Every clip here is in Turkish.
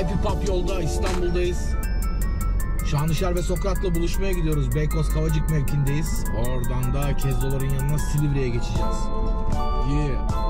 Happy Pop yolda, İstanbul'dayız. Şanlışer ve Sokrat'la buluşmaya gidiyoruz. Beykoz Kavacık mevkindeyiz. Oradan da Kezdoların yanına Silivri'ye geçeceğiz. Yeah.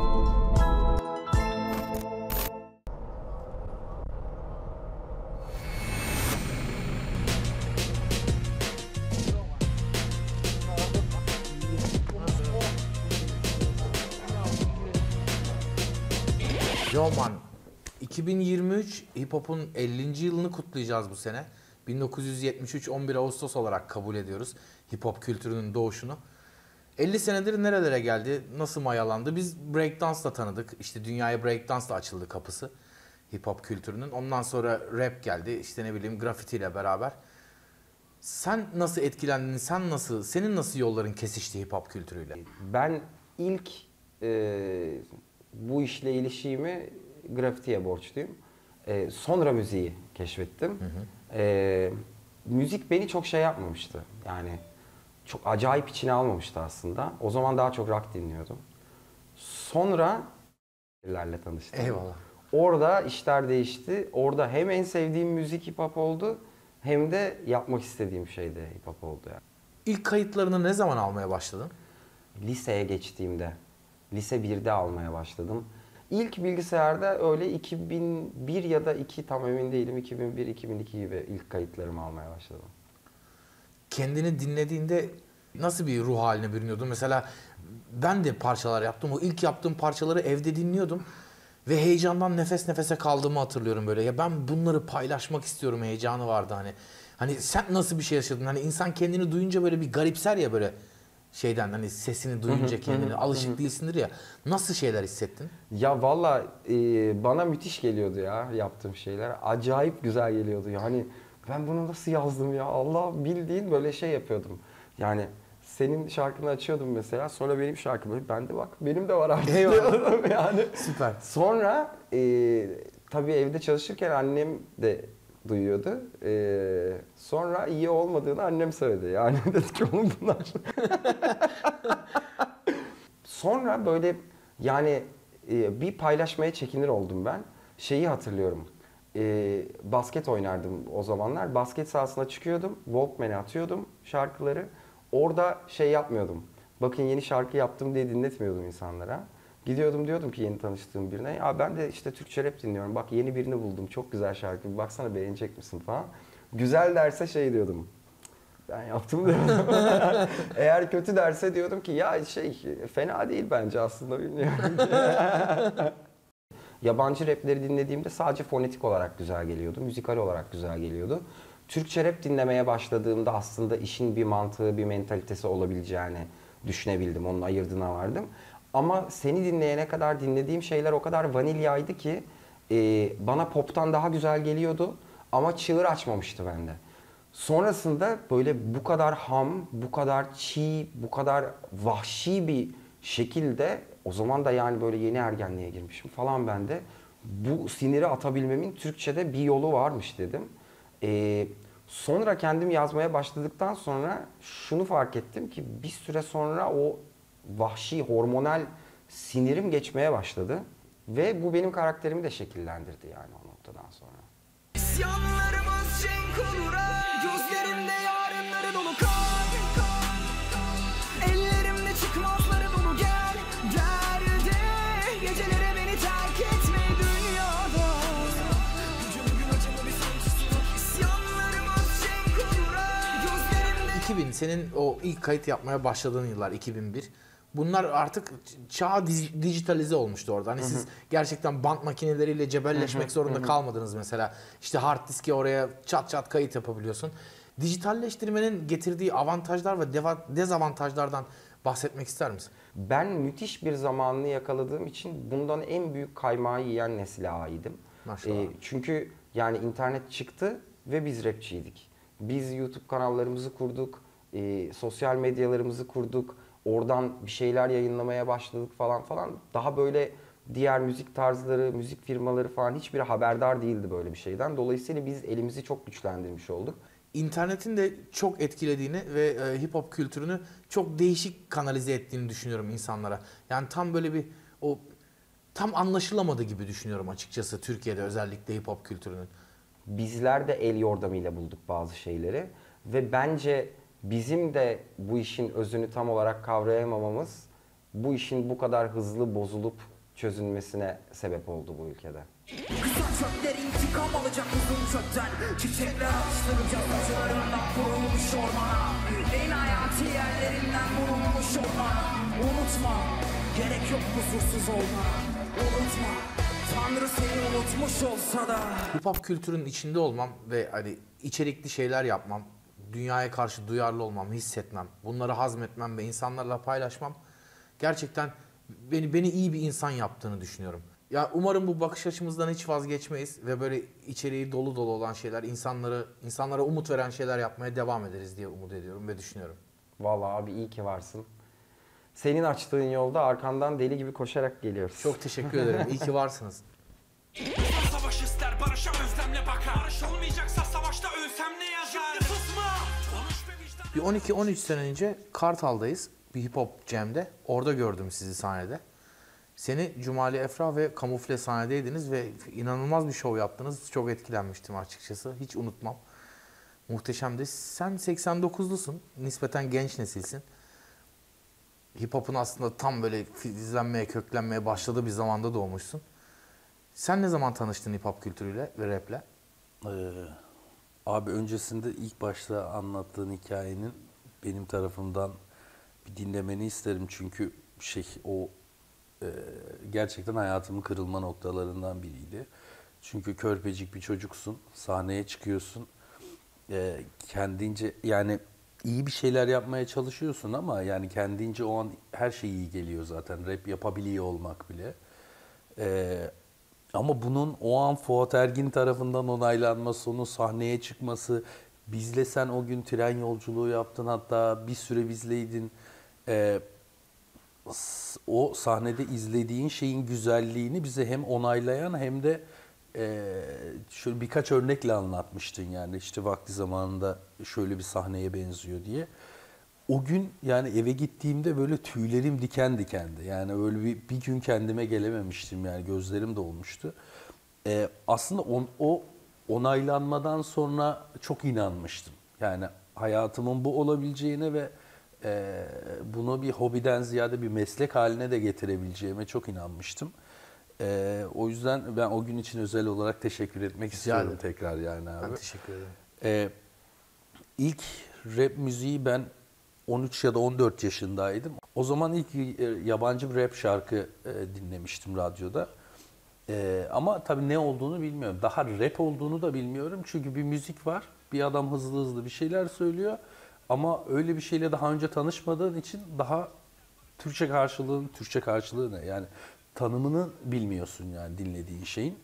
Yo man, 2023 hip hop'un 50. yılını kutlayacağız bu sene. 1973 11 Ağustos olarak kabul ediyoruz hip hop kültürünün doğuşunu. 50 senedir nerelere geldi, nasıl mayalandı? Biz breakdance'la tanıdık. İşte dünyaya breakdance'la açıldı kapısı hip hop kültürünün. Ondan sonra rap geldi. İşte ne bileyim grafiti ile beraber. Sen nasıl etkilendin? Senin nasıl yolların kesişti hip hop kültürüyle? Ben ilk bu işle ilişiğimi grafitiye borçluyum. Sonra müziği keşfettim. Müzik beni çok şey yapmamıştı. Yani çok acayip içine almamıştı aslında. O zaman daha çok rock dinliyordum. Sonra lerle tanıştım. Eyvallah. Orada işler değişti. Orada hem en sevdiğim müzik hip hop oldu, hem de yapmak istediğim şey de hip hop oldu yani. İlk kayıtlarını ne zaman almaya başladın? Liseye geçtiğimde, lise 1'de almaya başladım. İlk bilgisayarda öyle 2001 ya da 2 tam emin değilim, 2001-2002 gibi ilk kayıtlarımı almaya başladım. Kendini dinlediğinde nasıl bir ruh haline bürünüyordun? Mesela ben de parçalar yaptım. O ilk yaptığım parçaları evde dinliyordum. Ve heyecandan nefes nefese kaldığımı hatırlıyorum böyle. Ya ben bunları paylaşmak istiyorum heyecanı vardı hani. Hani sen nasıl bir şey yaşadın? Hani insan kendini duyunca böyle bir garipser ya böyle şeyden hani sesini duyunca kendini alışık değilsindir ya. Nasıl şeyler hissettin? Ya valla bana müthiş geliyordu ya yaptığım şeyler. Acayip güzel geliyordu ya. Hani ben bunu nasıl yazdım ya Allah bildiğin böyle şey yapıyordum. Yani senin şarkını açıyordum mesela sonra benim şarkım böyle ben de bak benim de var artık diyordum yani. Süper. Sonra tabii evde çalışırken annem de duyuyordu. Sonra iyi olmadığını annem söyledi. Yani dedi ki oğlum bunlar. Sonra böyle yani bir paylaşmaya çekinir oldum ben. Şeyi hatırlıyorum. Basket oynardım o zamanlar. Basket sahasına çıkıyordum. Walkman'e atıyordum şarkıları. Orada şey yapmıyordum. Bakın yeni şarkı yaptım diye dinletmiyordum insanlara. Gidiyordum diyordum ki yeni tanıştığım birine. Ya ben de işte Türkçe rap dinliyorum. Bak yeni birini buldum. Çok güzel şarkı. Baksana beğenecek misin falan. Güzel derse şey diyordum. Ben yaptım diyordum. Eğer kötü derse diyordum ki ya şey fena değil bence aslında bilmiyorum. Yabancı rapleri dinlediğimde sadece fonetik olarak güzel geliyordu. Müzikal olarak güzel geliyordu. Türkçe rap dinlemeye başladığımda aslında işin bir mantığı, bir mentalitesi olabileceğini düşünebildim. Onun ayırdığına vardım. Ama seni dinleyene kadar dinlediğim şeyler o kadar vanilyaydı ki bana poptan daha güzel geliyordu. Ama çığır açmamıştı bende. Sonrasında böyle bu kadar ham, bu kadar çiğ, bu kadar vahşi bir şekilde o zaman da yani böyle yeni ergenliğe girmişim falan ben de bu siniri atabilmemin Türkçe'de bir yolu varmış dedim. Sonra kendim yazmaya başladıktan sonra şunu fark ettim ki bir süre sonra o vahşi hormonal sinirim geçmeye başladı. Ve bu benim karakterimi de şekillendirdi yani o noktadan sonra. İsyanlarımız cenk olur gözlerimde yarınları dolu kan. Ellerimde çıkmazları dolu gel de gecelere beni terk etme dünyada. Bugün acıma bir sancısı yok. İsyanlarımız cenk olur gözlerimde. 2000 senin o ilk kayıt yapmaya başladığın yıllar 2001. Bunlar artık çağ dijitalize olmuştu orada. Hani siz gerçekten bant makineleriyle cebelleşmek zorunda kalmadınız mesela. İşte hard diske oraya çat çat kayıt yapabiliyorsun. Dijitalleştirmenin getirdiği avantajlar ve dezavantajlardan bahsetmek ister misin? Ben müthiş bir zamanını yakaladığım için bundan en büyük kaymağı yiyen nesile aidim. Maşallah. Çünkü yani internet çıktı ve biz rapçiydik. Biz YouTube kanallarımızı kurduk, sosyal medyalarımızı kurduk. Oradan bir şeyler yayınlamaya başladık falan falan. Daha böyle diğer müzik tarzları, müzik firmaları falan hiçbir haberdar değildi böyle bir şeyden. Dolayısıyla biz elimizi çok güçlendirmiş olduk. İnternetin de çok etkilediğini ve hip hop kültürünü çok değişik kanalize ettiğini düşünüyorum insanlara. Yani tam böyle bir o tam anlaşılamadı gibi düşünüyorum açıkçası Türkiye'de özellikle hip hop kültürünün. Bizler de el yordamıyla bulduk bazı şeyleri ve bence bizim de bu işin özünü tam olarak kavrayamamamız bu işin bu kadar hızlı bozulup çözülmesine sebep oldu bu ülkede. Kısa çöpler intikam alacak uzun çöpten. Çiçekler açtıracak acılarından kurulmuş ormana. En hayati yerlerinden vurulmuş ormana. Unutma, gerek yok kusursuz olmana. Unutma, Tanrı seni unutmuş olsa da. Hip hop kültürünün içinde olmam ve hani içerikli şeyler yapmam, dünyaya karşı duyarlı olmam, hissetmem, bunları hazmetmem ve insanlarla paylaşmam gerçekten beni iyi bir insan yaptığını düşünüyorum. Ya umarım bu bakış açımızdan hiç vazgeçmeyiz ve böyle içeriği dolu dolu olan şeyler, insanlara umut veren şeyler yapmaya devam ederiz diye umut ediyorum ve düşünüyorum. Vallahi abi iyi ki varsın. Senin açtığın yolda arkandan deli gibi koşarak geliyoruz. Çok teşekkür ederim. İyi ki varsınız. Savaş ister barışa özlemle bakar. Barış olmayacaksa savaşta ölsem ne yazar? Şimdi susma. Konuş be vicdan. Bir 12-13 sene önce Kartal'dayız. Bir hip hop jam'de. Orada gördüm sizi sahnede. Seni Cumali Efrah ve Kamufle sahnedeydiniz ve inanılmaz bir şov yaptınız. Çok etkilenmiştim açıkçası. Hiç unutmam. Muhteşemdi. Sen 89'lusun. Nispeten genç nesilsin. Hip hop'un aslında tam böyle filizlenmeye, köklenmeye başladığı bir zamanda doğmuşsun. Sen ne zaman tanıştın hip hop kültürüyle ve rap'le? Abi öncesinde ilk başta anlattığın hikayenin benim tarafımdan bir dinlemeni isterim. Çünkü gerçekten hayatımın kırılma noktalarından biriydi. Çünkü körpecik bir çocuksun, sahneye çıkıyorsun. Kendince yani iyi bir şeyler yapmaya çalışıyorsun ama yani kendince o an her şey iyi geliyor zaten. Rap yapabiliyor olmak bile. Ama bunun o an Fuat Ergin tarafından onaylanması, onun sahneye çıkması, bizle sen o gün tren yolculuğu yaptın, hatta bir süre bizleydin. O sahnede izlediğin şeyin güzelliğini bize hem onaylayan hem de şöyle birkaç örnekle anlatmıştın, yani işte vakti zamanında şöyle bir sahneye benziyor diye. O gün yani eve gittiğimde böyle tüylerim diken dikendi. Yani öyle bir gün kendime gelememiştim, yani gözlerim dolmuştu. Aslında o onaylanmadan sonra çok inanmıştım. Yani hayatımın bu olabileceğine ve bunu bir hobiden ziyade bir meslek haline de getirebileceğime çok inanmıştım. O yüzden ben o gün için özel olarak teşekkür etmek istiyorum ederim. tekrar yani abi. Ben teşekkür ederim. İlk rap müziği ben 13 ya da 14 yaşındaydım. O zaman ilk yabancı bir rap şarkı dinlemiştim radyoda. Ama tabii ne olduğunu bilmiyorum. Daha rap olduğunu da bilmiyorum. Çünkü bir müzik var. Bir adam hızlı hızlı bir şeyler söylüyor. Ama öyle bir şeyle daha önce tanışmadığın için daha Türkçe karşılığı ne? Yani tanımını bilmiyorsun yani dinlediğin şeyin.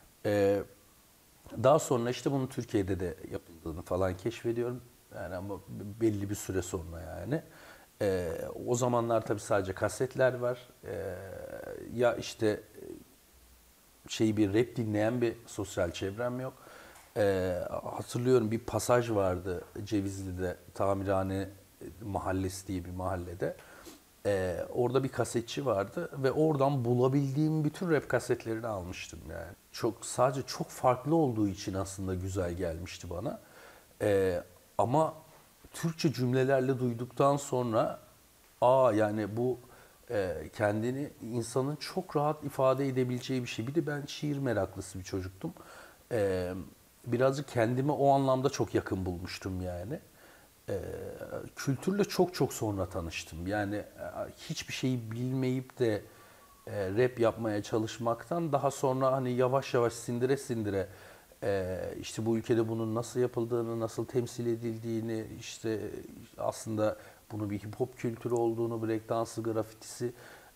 Daha sonra işte bunun Türkiye'de de yapıldığını falan keşfediyorum. Yani ama belli bir süre sonra yani. O zamanlar tabii sadece kasetler var. Ya işte bir rap dinleyen bir sosyal çevrem yok. Hatırlıyorum bir pasaj vardı Cevizli'de, Tamirhane Mahallesi diye bir mahallede. Orada bir kasetçi vardı ve oradan bulabildiğim bütün rap kasetlerini almıştım yani. Sadece çok farklı olduğu için aslında güzel gelmişti bana. Ama Türkçe cümlelerle duyduktan sonra yani bu kendini insanın çok rahat ifade edebileceği bir şey. Bir de ben şiir meraklısı bir çocuktum. Birazcık kendimi o anlamda çok yakın bulmuştum yani. Kültürle çok sonra tanıştım. Yani hiçbir şeyi bilmeyip de rap yapmaya çalışmaktan daha sonra hani yavaş yavaş sindire işte bu ülkede bunun nasıl yapıldığını, nasıl temsil edildiğini, işte aslında bunun bir hip hop kültürü olduğunu, breakdance'ı, grafitisi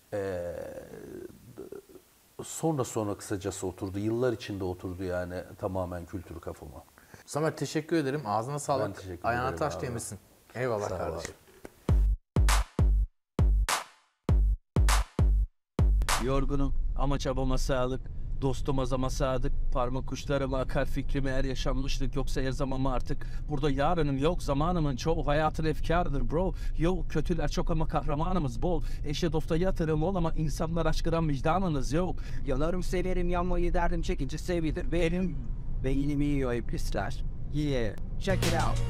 sonra kısacası oturdu. Yıllar içinde oturdu yani tamamen kültür kafama. Samet teşekkür ederim. Ağzına Ben sağlık. teşekkür Ayağına ederim taş abi. değmesin. Eyvallah Sağ ol kardeşim. Yorgunum ama çabama sağlık. Dostum azama sadık, parmak uçlarıma akar fikrimi, her yaşanmışlık yoksa yazamam artık. Burada yarınım yok, zamanımın çoğu, hayatın efkardır bro. Yo, kötüler çok ama kahramanımız bol. Eşe dosta yatırım ol ama insanlar aşkına vicdanınız yok. Yanarım severim, yanmayı derdim çekince sevilir benim. Beynimi yiyor pisler. Yeah, check it out.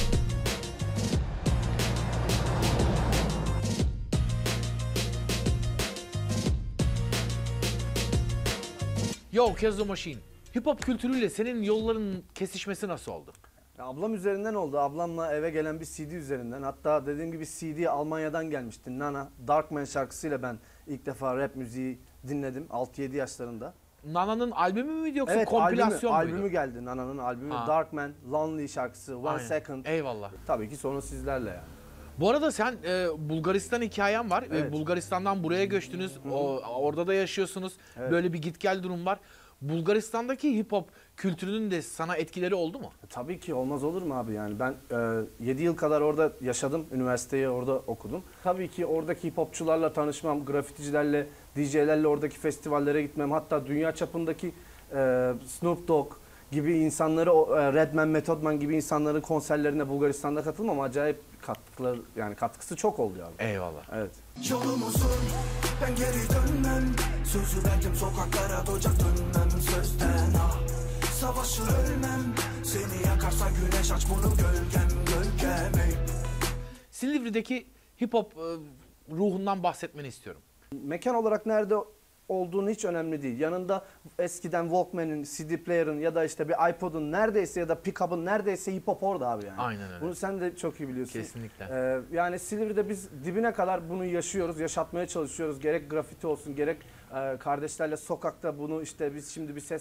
Yo, Kezo Machine. Hip hop kültürüyle senin yolların kesişmesi nasıl oldu? Ya ablam üzerinden oldu. Ablamla eve gelen bir CD üzerinden. Hatta dediğim gibi CD Almanya'dan gelmişti. Nana, Darkman şarkısıyla ben ilk defa rap müziği dinledim 6-7 yaşlarında. Nana'nın albümü müydü yoksa Evet, kompilasyon muydu? albümü geldi Nana'nın albümü. Ha. Darkman, Lonely şarkısı, One Aynen. Second. Eyvallah. Tabii ki sonra sizlerle yani. Bu arada sen Bulgaristan hikayen var. Evet. Bulgaristan'dan buraya göçtünüz. Orada da yaşıyorsunuz. Evet. Böyle bir git gel durum var. Bulgaristan'daki hip hop kültürünün de sana etkileri oldu mu? Tabii ki olmaz olur mu abi yani ben 7 yıl kadar orada yaşadım, üniversiteyi orada okudum. Tabii ki oradaki hip hopçularla tanışmam, grafiticilerle, DJ'lerle oradaki festivallere gitmem, hatta dünya çapındaki Snoop Dogg gibi insanları, Redman, Method Man gibi insanların konserlerine Bulgaristan'da katılmam acayip katkısı çok oldu yani. Eyvallah. Evet. Yolumuzun ben geri dönmem. Sözü verdim sokaklara doyacak dönmem sözden ah. Savaşı ölmem. Seni yakarsa güneş aç bunu gölgem ey. Silivri'deki hip hop ruhundan bahsetmeni istiyorum. Mekan olarak nerede olduğunu hiç önemli değil. Yanında eskiden Walkman'in, CD player'ın ya da işte bir iPod'un neredeyse ya da pick-up'ın neredeyse hip hop orada abi yani. Aynen öyle. Bunu sen de çok iyi biliyorsun. Kesinlikle. Yani Silivri'de biz dibine kadar bunu yaşıyoruz, yaşatmaya çalışıyoruz. Gerek grafiti olsun, gerek kardeşlerle sokakta bunu işte biz şimdi bir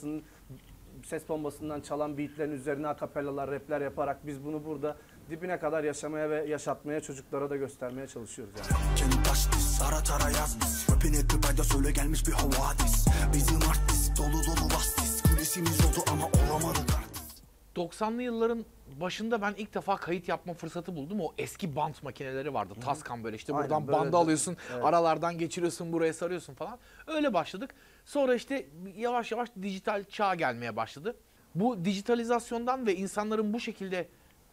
ses bombasından çalan beatlerin üzerine akapellalar, rapler yaparak biz bunu burada dibine kadar yaşamaya ve yaşatmaya, çocuklara da göstermeye çalışıyoruz yani. Kendi taş diz, ara tara yaz diz. Rap'in hep bir payda söyle gelmiş bir havadis. Bizim artist, dolu dolu vastis. Kulisimiz oldu ama olamadık artist. 90'lı yılların başında ben ilk defa kayıt yapma fırsatı buldum. O eski band makineleri vardı. Tascam böyle işte Aynen, buradan böyle bandı de. alıyorsun, Evet. aralardan geçiriyorsun, buraya sarıyorsun falan. Öyle başladık. Sonra işte yavaş yavaş dijital çağ gelmeye başladı. Bu dijitalizasyondan ve insanların bu şekilde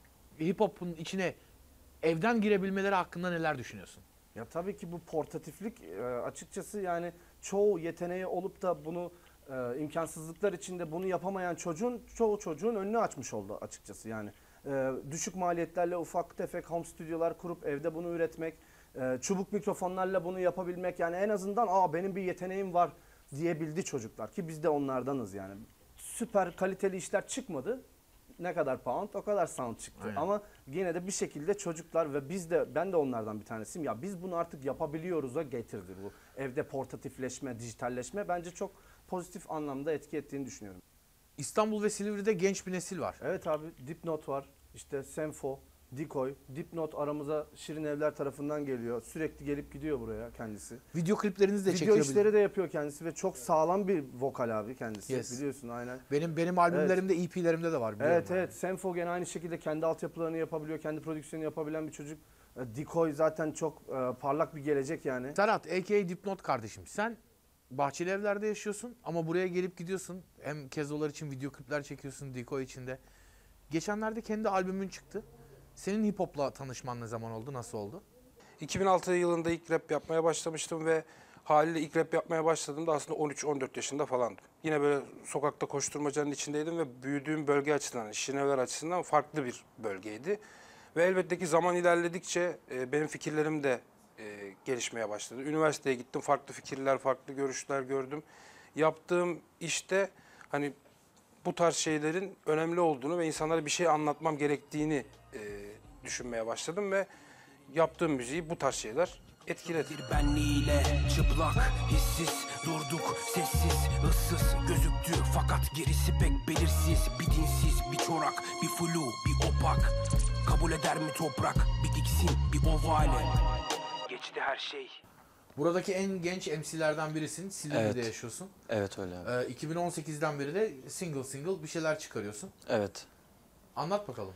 hip hop'un içine evden girebilmeleri hakkında neler düşünüyorsun? Ya tabii ki bu portatiflik açıkçası yani çoğu yeteneği olup da bunu imkansızlıklar içinde bunu yapamayan çoğu çocuğun önünü açmış oldu açıkçası yani. Düşük maliyetlerle ufak tefek home stüdyolar kurup evde bunu üretmek, çubuk mikrofonlarla bunu yapabilmek yani en azından benim bir yeteneğim var diyebildi çocuklar ki biz de onlardanız yani. Süper kaliteli işler çıkmadı. Ne kadar pound o kadar sound çıktı. Aynen. Ama yine de bir şekilde çocuklar ve ben de onlardan bir tanesiyim. Ya biz bunu artık yapabiliyoruz'a getirdi bu. Evde portatifleşme, dijitalleşme bence çok pozitif anlamda etki ettiğini düşünüyorum. İstanbul ve Silivri'de genç bir nesil var. Evet abi Dipnot var. İşte Senfo, Dikoy. Dipnot aramıza Şirin Evler tarafından geliyor. Sürekli gelip gidiyor buraya kendisi. Video kliplerinizi de Video çekiyor. işleri de yapıyor kendisi ve çok sağlam bir vokal abi kendisi. Yes. Biliyorsun aynen. Benim albümlerimde, EP'lerimde de var. biliyorum Evet yani. evet. Senfo gene aynı şekilde kendi altyapılarını yapabiliyor, kendi prodüksiyonu yapabilen bir çocuk. Dikoy zaten çok parlak bir gelecek yani. Serhat, a.k.a. Dipnot kardeşim. Sen Bahçeli Evler'de yaşıyorsun ama buraya gelip gidiyorsun. Hem Kezolar için video klipler çekiyorsun, Diko için de. Geçenlerde kendi albümün çıktı. Senin hip hop'la tanışman ne zaman oldu, nasıl oldu? 2006 yılında ilk rap yapmaya başlamıştım ve haliyle ilk rap yapmaya başladığımda aslında 13-14 yaşında falandım. Yine böyle sokakta koşturmacanın içindeydim ve büyüdüğüm bölge açısından, Şirinevler açısından farklı bir bölgeydi. Ve elbette ki zaman ilerledikçe benim fikirlerim de gelişmeye başladı. Üniversiteye gittim, farklı fikirler, farklı görüşler gördüm. Yaptığım işte hani bu tarz şeylerin önemli olduğunu ve insanlara bir şey anlatmam gerektiğini düşünmeye başladım ve yaptığım müziği bu tarz şeyler etkiledi. Bir benliğiyle çıplak, hissiz, durduk, sessiz, ıssız gözüktü fakat gerisi pek belirsiz. Bir dinsiz, bir çorak, bir flu, bir opak. Kabul eder mi toprak, bir diksin, bir ovale. Geçti her şey. Buradaki en genç MC'lerden birisin. Silivri'de Evet. yaşıyorsun. Evet öyle abi. 2018'den beri de single bir şeyler çıkarıyorsun. Evet. Anlat bakalım.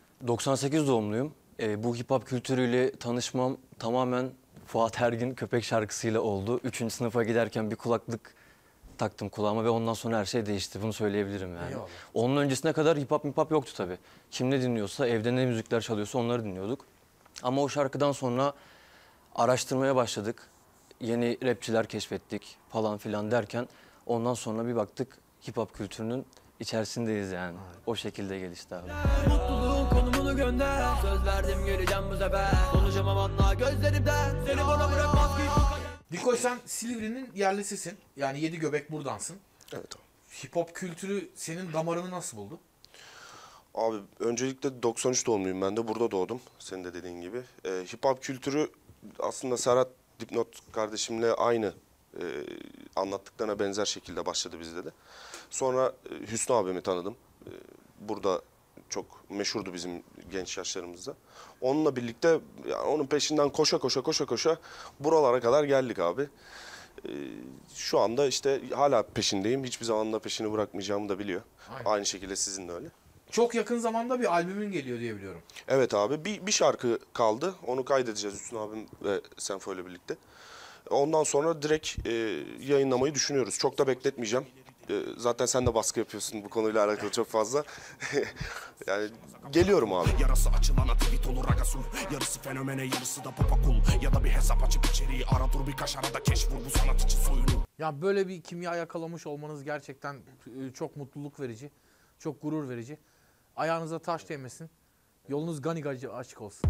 98 doğumluyum. Bu hip hop kültürüyle tanışmam tamamen Fuat Ergin Köpek şarkısıyla oldu. 3. sınıfa giderken bir kulaklık taktım kulağıma ve ondan sonra her şey değişti. Bunu söyleyebilirim yani. Eyvallah. Onun öncesine kadar hip hop yoktu tabii. Kim ne dinliyorsa, evde ne müzikler çalıyorsa onları dinliyorduk. Ama o şarkıdan sonra araştırmaya başladık. Yeni rapçiler keşfettik falan filan derken ondan sonra bir baktık hip hop kültürünün içerisindeyiz yani. O şekilde gelişti abi. Mutluluğun konumunu gönder. Söz verdim geleceğim bu sefer. Konuşamam anla gözlerimden. Seni bana bırakmaz ki. Dikoy, sen Silivri'nin yerlisisin. Yani yedi göbek buransın. Evet abi. Hip hop kültürü senin damarını nasıl buldu? Abi öncelikle 93 doğumluyum, ben de burada doğdum senin de dediğin gibi. Hip hop kültürü aslında Serhat Dipnot kardeşimle aynı anlattıklarına benzer şekilde başladı bizde de. Sonra Hüsnü abimi tanıdım. Burada çok meşhurdu bizim genç yaşlarımızda. Onunla birlikte yani onun peşinden koşa buralara kadar geldik abi. Şu anda işte hala peşindeyim. Hiçbir zaman da peşini bırakmayacağımı da biliyor. Aynen. Aynı şekilde sizin de öyle. Çok yakın zamanda bir albümün geliyor diye biliyorum. Evet abi, bir şarkı kaldı. Onu kaydedeceğiz Hüsnü abim ve Senfo ile birlikte. Ondan sonra direkt yayınlamayı düşünüyoruz. Çok da bekletmeyeceğim. Zaten sen de baskı yapıyorsun bu konuyla alakalı çok fazla. Yani geliyorum abi. Yarası açılana tweet olur agasul. Yarısı fenomene yarısı da popa cool. Ya da bir hesap açıp içeriği ara dur birkaç arada keş vur bu sanat için soyunu. Ya böyle bir kimya yakalamış olmanız gerçekten çok mutluluk verici. Çok gurur verici. Ayağınıza taş değmesin. Yolunuz gani açık olsun.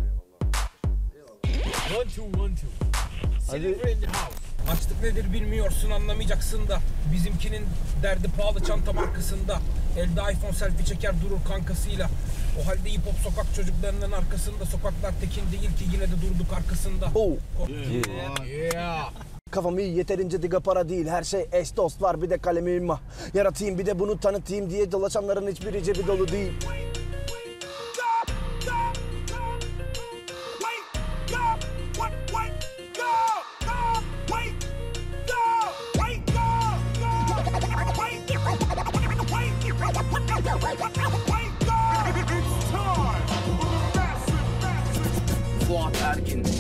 Açlık nedir bilmiyorsun, anlamayacaksın da. Bizimkinin derdi pahalı çanta markasında. Elde iPhone selfie çeker durur kankasıyla. O halde hip hop sokak çocuklarının arkasında. Sokaklar tekin değil ki yine de durduk arkasında. Kafam iyi, yeterince diga para değil. Her şey eş dost var, bir de kalemim var. Yaratayım bir de bunu tanıtayım diye dolaşanların hiçbiri cebi dolu değil. Fuat Ergin